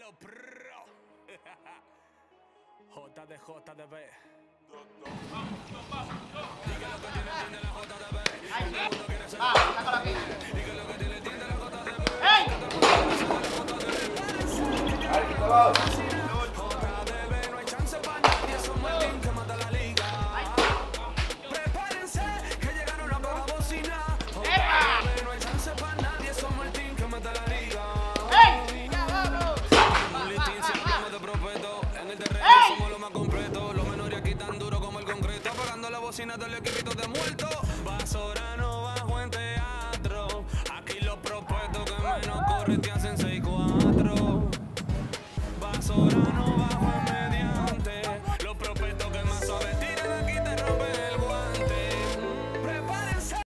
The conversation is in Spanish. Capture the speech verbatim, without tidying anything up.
Dímelo, pro. J D J D B. Diga lo que tiene, tiene la J D B. Todo el mundo quiere ser la J D B. Diga lo que tiene, tiene la J D B. J D B, no hay chance para nadie. Somos el team que mata la liga. Prepárense, que llegaron las nuevas bocinas. J D B, no hay chance para nadie. Somos el team que mata la liga. Un listín siempre me de profeto. En el terreno somos los más completos. Los menores aquí tan duro como el concreto. Apagando la bocina del equipito de muerto. Basorano bajo en teatro. Aquí los propuestos que menos corren te hacen ser.